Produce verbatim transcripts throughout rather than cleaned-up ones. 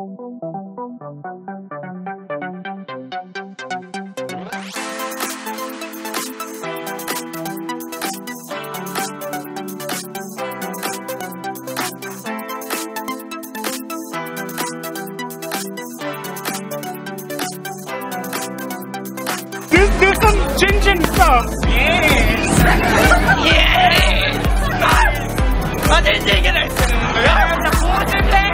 This this some Jin Jin stuff. Yes. Yes. 어딜 얘기를 쓰는 거야? 나 보여줄래?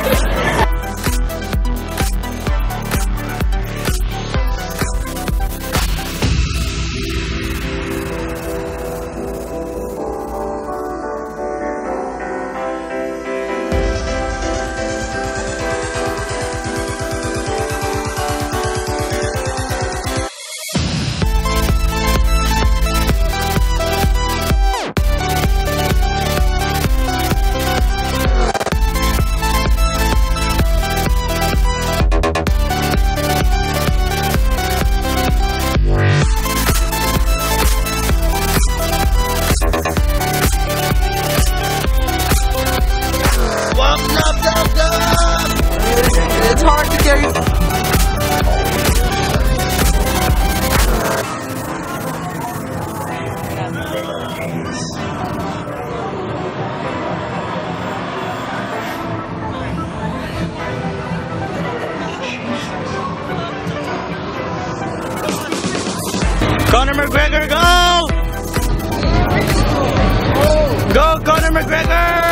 It's hard to carry. Conor McGregor, go! Go, Conor McGregor!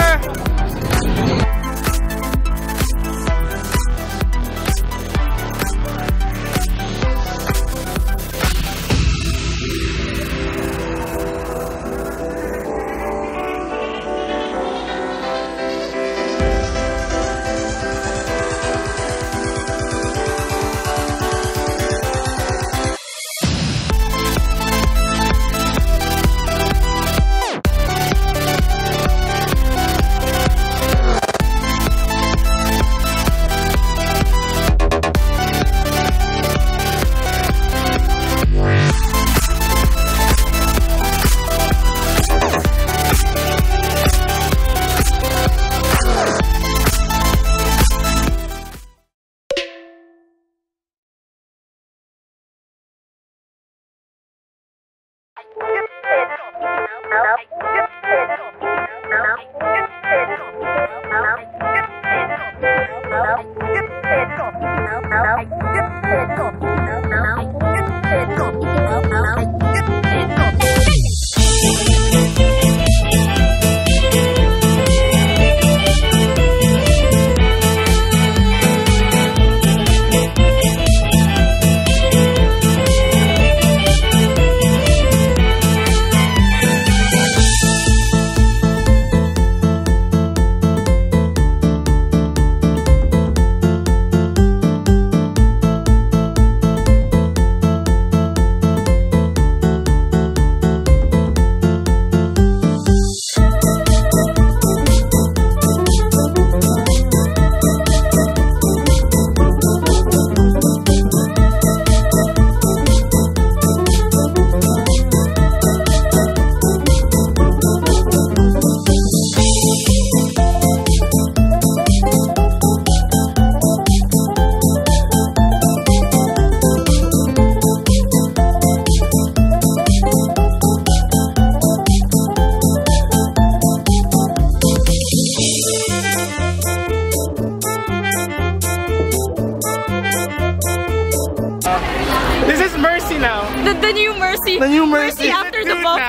This is Mercy now. The, the new Mercy. The new Mercy, Mercy after the book.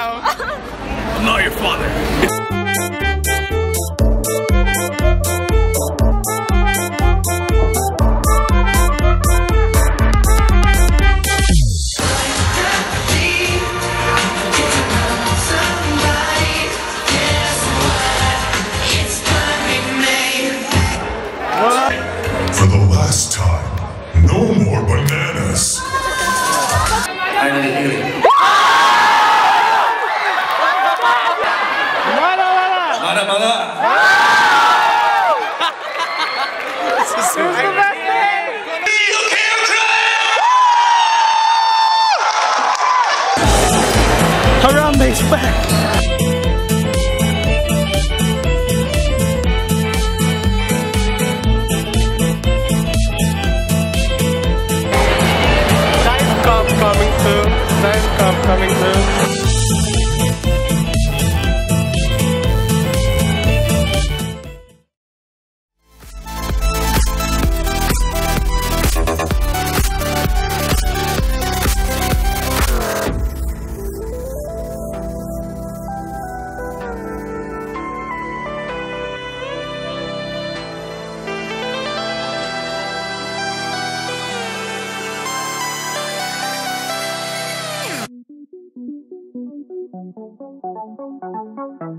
I'm not your father. For the last time, no more bananas. Finally healing. Mada, mada. Mada, mada. This is the best thing. Harambe's back. Thank you.